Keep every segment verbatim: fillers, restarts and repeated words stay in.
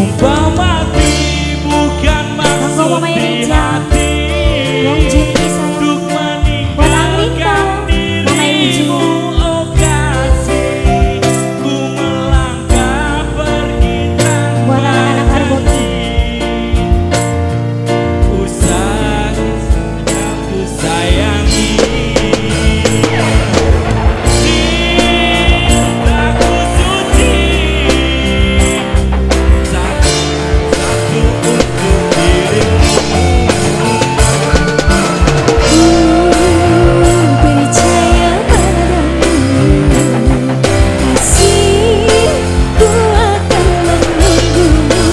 Sumpah mati bukan maksud di hati untuk meninggalkan dirimu, oh kasih. Ku melangkah pergi tanpa janji. Usai yang ku sayangi, cintaku suci, satu untuk dirimu. Percaya padamu, kasihku akan menunggumu.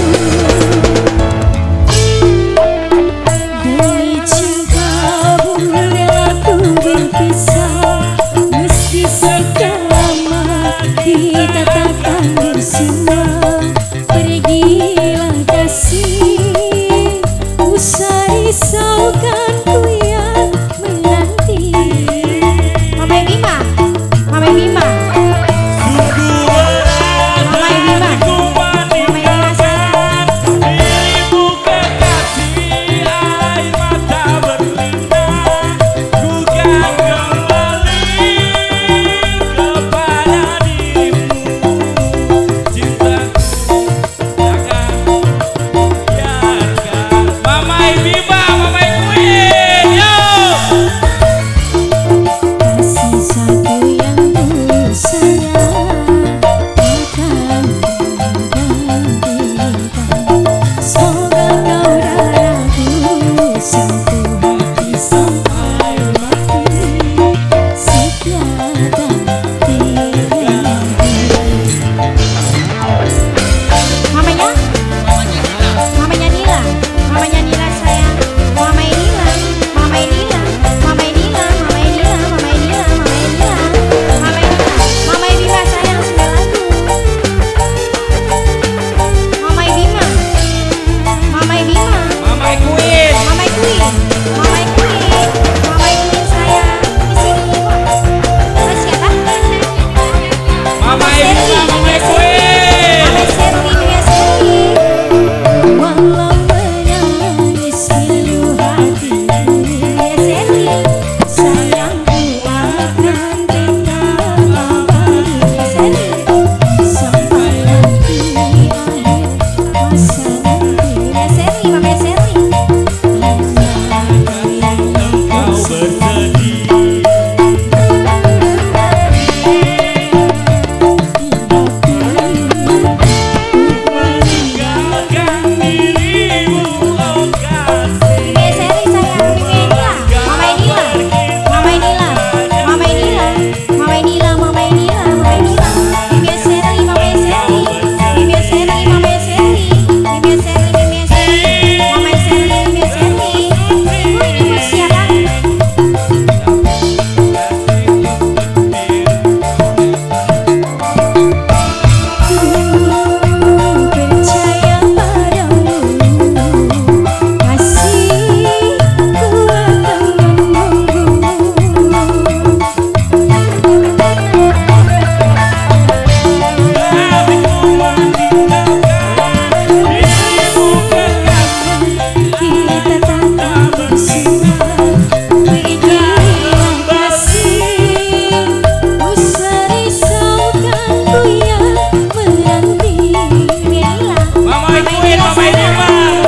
Demi cintamu rela ku berpisah, meski selama kita takkan bersama. Pergilah kasih, usah risaukan ku yang menanti. Mama Bima, Mama Bima, Sungguh berat hatiku meninggalkan dirimu kekasih, air mata berlinang, ku kan kembali kepada dirimu. Cintaku takkan biarkan. Mamai Bima, Mamai Queen, yo! kasih satu yang ku sayang akan menggantikan. Semoga kau dan aku satu hati sampai mati, setia dan teguh. Mamanya, mamanya Nila, mamanya Nila sayang, mamai Nila, mamai Nila, mamai Nila, mamai Nila, mamai Nila, mamai Nila, mamai Nila, mamai Bima sayang sudah lagu. Mamai Bima, mamai Bima, Mamai Queen. mamai Queen, mamai Queen, mamai Queen sayang. Di sini Mas. Mas siapa? Mamai Bima, Mamai Queen. Mamai Serli, Mia Serli. Walau menangis pilu hatiku, Mia Serli. Sayangku akan tetap abadi, Mia Serli. Sampai nanti akhir masa nanti, Mia Serli, Mama Serli. Engkau bersedih, meninggalkan dirimu, oh kasih. Mia Serli sayang, Mia Nila, Mamai Nila, Mamai Nila, Mamai Nila, Mamai Nila, Mamai Nila, Mamai Nila, Mia Serli, Mamai Serli, Mia Serli, Mamai Serli, Mia Serli, Mia Serli, Mamai Serli, Mia Serli. Ibu ini buat siapa? Percaya padamu, kasihku akan menunggumu. Hatiku meninggalkan dirimu kekasih, Kita takkan bersama. Pergilah kasih, usah risaukan ku yang menanti. Mia Nila, Mamai Queen, Mamai Bima.